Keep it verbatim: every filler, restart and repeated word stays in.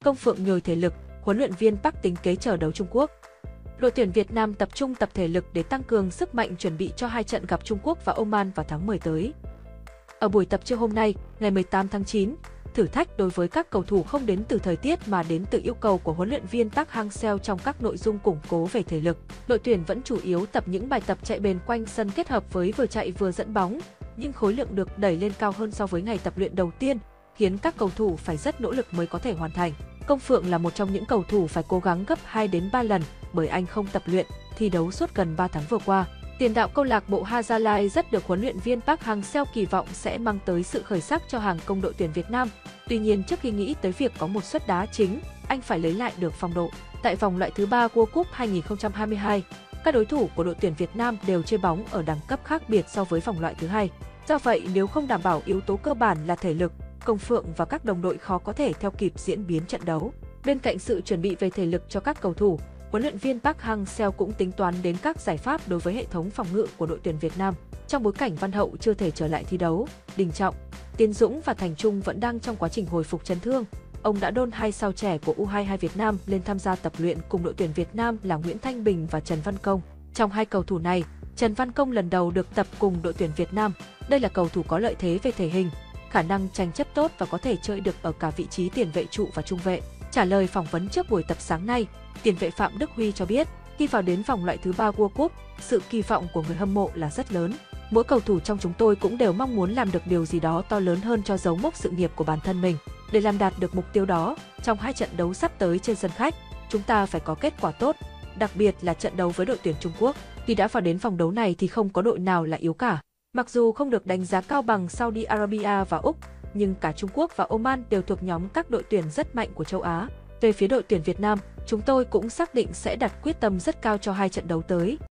Công Phượng nhồi thể lực, huấn luyện viên Park tính kế chờ đấu Trung Quốc. Đội tuyển Việt Nam tập trung tập thể lực để tăng cường sức mạnh chuẩn bị cho hai trận gặp Trung Quốc và Oman vào tháng mười tới. Ở buổi tập trưa hôm nay, ngày mười tám tháng chín, thử thách đối với các cầu thủ không đến từ thời tiết mà đến từ yêu cầu của huấn luyện viên Park Hang-seo trong các nội dung củng cố về thể lực. Đội tuyển vẫn chủ yếu tập những bài tập chạy bền quanh sân kết hợp với vừa chạy vừa dẫn bóng, nhưng khối lượng được đẩy lên cao hơn so với ngày tập luyện đầu tiên, khiến các cầu thủ phải rất nỗ lực mới có thể hoàn thành. Công Phượng là một trong những cầu thủ phải cố gắng gấp hai đến ba lần bởi anh không tập luyện, thi đấu suốt gần ba tháng vừa qua. Tiền đạo câu lạc bộ Hazalai rất được huấn luyện viên Park Hang-seo kỳ vọng sẽ mang tới sự khởi sắc cho hàng công đội tuyển Việt Nam. Tuy nhiên trước khi nghĩ tới việc có một suất đá chính, anh phải lấy lại được phong độ. Tại vòng loại thứ ba World Cup hai nghìn không trăm hai mươi hai, các đối thủ của đội tuyển Việt Nam đều chơi bóng ở đẳng cấp khác biệt so với vòng loại thứ hai. Do vậy, nếu không đảm bảo yếu tố cơ bản là thể lực, Công Phượng và các đồng đội khó có thể theo kịp diễn biến trận đấu. Bên cạnh sự chuẩn bị về thể lực cho các cầu thủ, huấn luyện viên Park Hang-seo cũng tính toán đến các giải pháp đối với hệ thống phòng ngự của đội tuyển Việt Nam. Trong bối cảnh Văn Hậu chưa thể trở lại thi đấu, Đình Trọng, Tiến Dũng và Thành Trung vẫn đang trong quá trình hồi phục chấn thương, ông đã đôn hai sao trẻ của U hai mươi hai Việt Nam lên tham gia tập luyện cùng đội tuyển Việt Nam là Nguyễn Thanh Bình và Trần Văn Công. Trong hai cầu thủ này, Trần Văn Công lần đầu được tập cùng đội tuyển Việt Nam. Đây là cầu thủ có lợi thế về thể hình, khả năng tranh chấp tốt và có thể chơi được ở cả vị trí tiền vệ trụ và trung vệ. Trả lời phỏng vấn trước buổi tập sáng nay, tiền vệ Phạm Đức Huy cho biết, khi vào đến vòng loại thứ ba World Cup, sự kỳ vọng của người hâm mộ là rất lớn. Mỗi cầu thủ trong chúng tôi cũng đều mong muốn làm được điều gì đó to lớn hơn cho dấu mốc sự nghiệp của bản thân mình. Để làm đạt được mục tiêu đó, trong hai trận đấu sắp tới trên sân khách, chúng ta phải có kết quả tốt, đặc biệt là trận đấu với đội tuyển Trung Quốc. Khi đã vào đến vòng đấu này thì không có đội nào là yếu cả. Mặc dù không được đánh giá cao bằng Saudi Arabia và Úc, nhưng cả Trung Quốc và Oman đều thuộc nhóm các đội tuyển rất mạnh của châu Á. Về phía đội tuyển Việt Nam, chúng tôi cũng xác định sẽ đặt quyết tâm rất cao cho hai trận đấu tới.